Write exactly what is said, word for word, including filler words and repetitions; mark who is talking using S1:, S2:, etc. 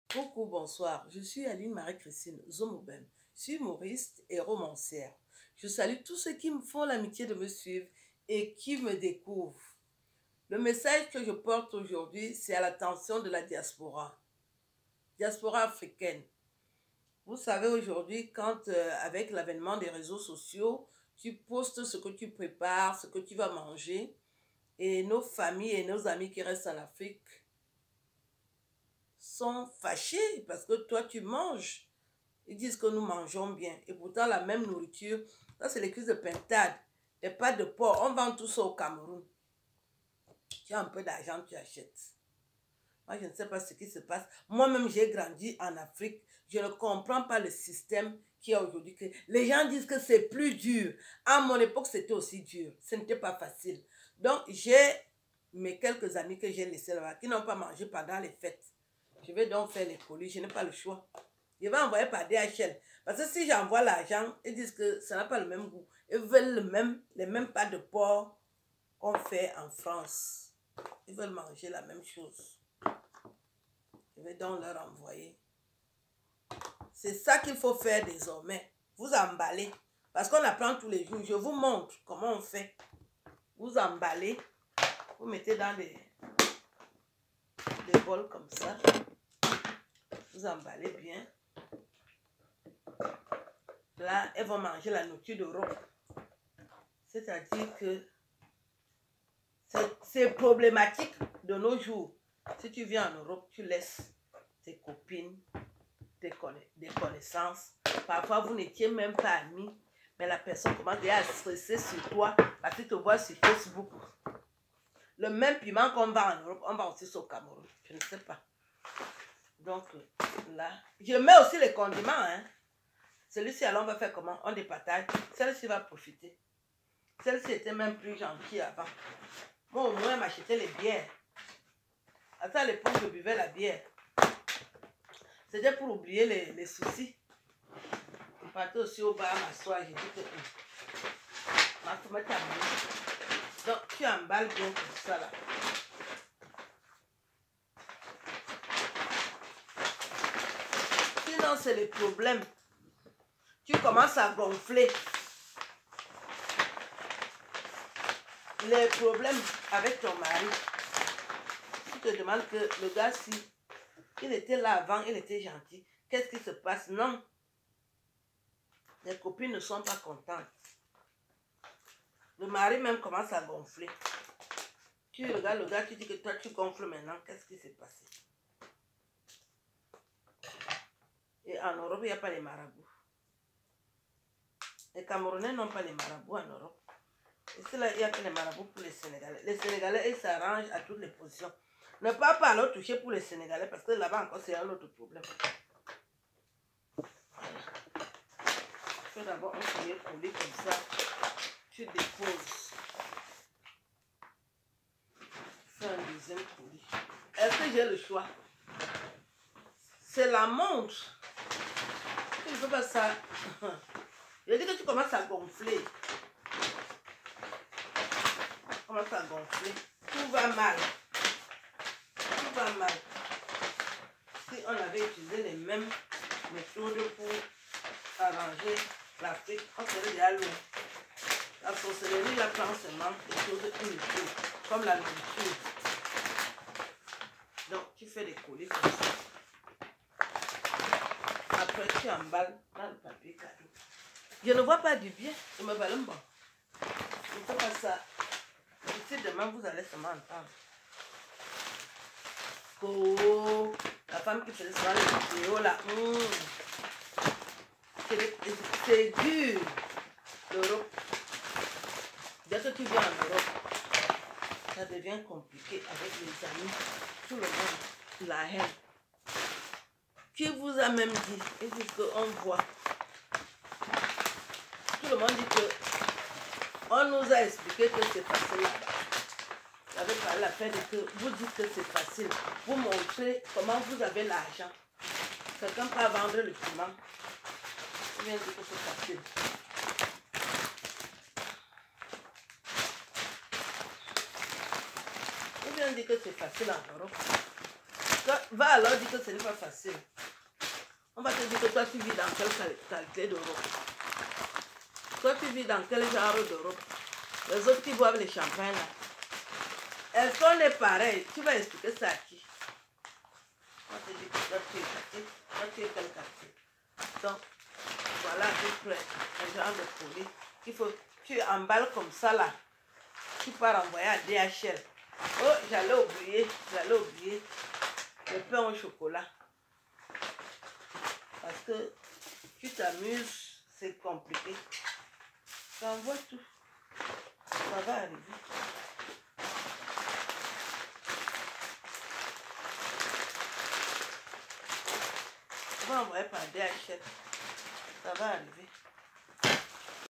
S1: Coucou, bonsoir. Je suis Aline Marie-Christine Zomobem. Je suis humoriste et romancière. Je salue tous ceux qui me font l'amitié de me suivre et qui me découvrent. Le message que je porte aujourd'hui, c'est à l'attention de la diaspora. Diaspora africaine. Vous savez aujourd'hui, quand euh, avec l'avènement des réseaux sociaux, tu postes ce que tu prépares, ce que tu vas manger, et nos familles et nos amis qui restent en Afrique sont fâchés parce que toi tu manges. Ils disent que nous mangeons bien. Et pourtant la même nourriture, ça c'est les cuisses de pintade, les pâtes de porc, on vend tout ça au Cameroun. Tu as un peu d'argent, tu achètes. Moi je ne sais pas ce qui se passe. Moi-même j'ai grandi en Afrique. Je ne comprends pas le système qui est aujourd'hui. Les gens disent que c'est plus dur. À mon époque c'était aussi dur. Ce n'était pas facile. Donc j'ai mes quelques amis que j'ai laissés là-bas qui n'ont pas mangé pendant les fêtes. Je vais donc faire les colis, je n'ai pas le choix. Je vais envoyer par D H L. Parce que si j'envoie l'argent, ils disent que ça n'a pas le même goût. Ils veulent le même, les mêmes pâtes de porc qu'on fait en France. Ils veulent manger la même chose. Je vais donc leur envoyer. C'est ça qu'il faut faire désormais. Vous emballez. Parce qu'on apprend tous les jours. Je vous montre comment on fait. Vous emballez. Vous mettez dans des, des bols comme ça. Vous emballez bien. Là, elles vont manger la nourriture d'Europe. C'est-à-dire que c'est problématique de nos jours. Si tu viens en Europe, tu laisses tes copines, tes des connaissances. Parfois, vous n'étiez même pas amis, mais la personne commence déjà à stresser sur toi parce qu'il te voit sur Facebook. Le même piment qu'on vend en Europe, on va aussi au Cameroun. Je ne sais pas. Donc, là, je mets aussi les condiments, hein. Celui-ci, alors, on va faire comment? On départage. Celle-ci va profiter. Celle-ci était même plus gentille avant. Moi, au moins, m'achetais les bières. À ça, à l'époque, je buvais la bière. C'était pour oublier les, les soucis. On partait aussi au bar m'asseoir. J'ai dit que... Ma femme t'a mis. Donc, tu emballes bien comme ça, là. Sinon, c'est le problème. Tu commences à gonfler. Les problèmes avec ton mari. Tu te demandes que le gars, si il était là avant, il était gentil, qu'est-ce qui se passe? Non. Les copines ne sont pas contentes. Le mari même commence à gonfler. Tu regardes le gars, tu dis que toi, tu gonfles maintenant. Qu'est-ce qui s'est passé? Et en Europe, il n'y a pas les marabouts. Les Camerounais n'ont pas les marabouts en Europe. Et c'est là, il n'y a que les marabouts pour les Sénégalais. Les Sénégalais, ils s'arrangent à toutes les positions. Ne pas pas alors toucher pour les Sénégalais parce que là-bas encore, c'est un autre problème. Voilà. Tu fais d'abord un premier colis comme ça. Tu déposes. Tu fais un deuxième colis. Est-ce que j'ai le choix? C'est la montre. Tu ne peux pas ça. Je dis que tu commences à gonfler. Tu commences à gonfler. Tout va mal. Tout va mal. Si on avait utilisé les mêmes méthodes pour arranger l'Afrique, on serait déjà loin. La sorcellerie, la prend seulement des choses inutiles, comme la nourriture. Donc, tu fais des colis comme ça. Après, tu emballes dans le papier cadeau. Je ne vois pas du bien, je me ballonne bon. Je ne fais pas ça. D'ici demain, vous allez seulement entendre. Oh, la femme qui faisait souvent les vidéos là. Mmh. C'est dur. L'Europe. Dès que tu viens en Europe, ça devient compliqué avec les amis. Tout le monde, la haine. Qui vous a même dit, et dit qu'on voit. Tout le monde dit que on nous a expliqué que c'est facile là-bas. Vous avez parlé la peine que vous dites que c'est facile. Vous montrez comment vous avez l'argent. Quelqu'un peut vendre le piment. Vous vient dire que c'est facile. Vous vient dire que c'est facile en Europe. Toi, va alors dire que ce n'est pas facile. On va te dire que toi, tu vis dans quelle qualité d'Europe. Toi, tu vis dans quel genre d'Europe. Les autres qui boivent les champagnes, là. Est-ce qu'on est pareil? Tu vas expliquer ça à qui? On te dit que toi, tu es quartier. Toi, tu es quel quartier? Donc, voilà à peu près un genre de produit qu'il faut. Tu emballes comme ça, là. Tu pars envoyer à D H L. Oh, j'allais oublier, j'allais oublier le pain au chocolat. Parce que tu t'amuses, c'est compliqué. Tu envoies tout. Ça va arriver. Tu vas envoyer par D H L. Ça va arriver.